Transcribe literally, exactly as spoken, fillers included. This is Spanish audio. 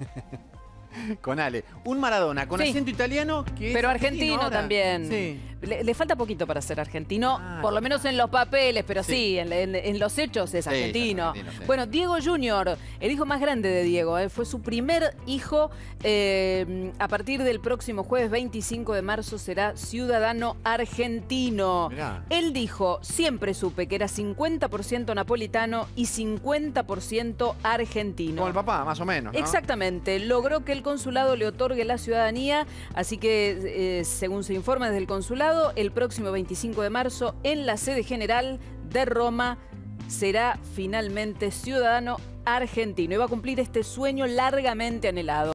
Con Ale. Un Maradona con Sí. acento italiano que es Pero argentino ahora. también. Sí. Le, le falta poquito para ser argentino, Ah, por lo menos en los papeles, pero sí, Sí. en, en- en los hechos es Sí, argentino. es argentino, sí. Bueno, Diego Junior, el hijo más grande de Diego, eh, fue su primer hijo. eh, a partir del próximo jueves veinticinco de marzo será ciudadano argentino. Mirá. Él dijo, siempre supe que era cincuenta por ciento napolitano y cincuenta por ciento argentino. Como el papá, más o menos, ¿no? Exactamente, logró que el consulado le otorgue la ciudadanía, así que eh, según se informa desde el consulado, el próximo veinticinco de marzo en la sede general de Roma será finalmente ciudadano argentino y va a cumplir este sueño largamente anhelado.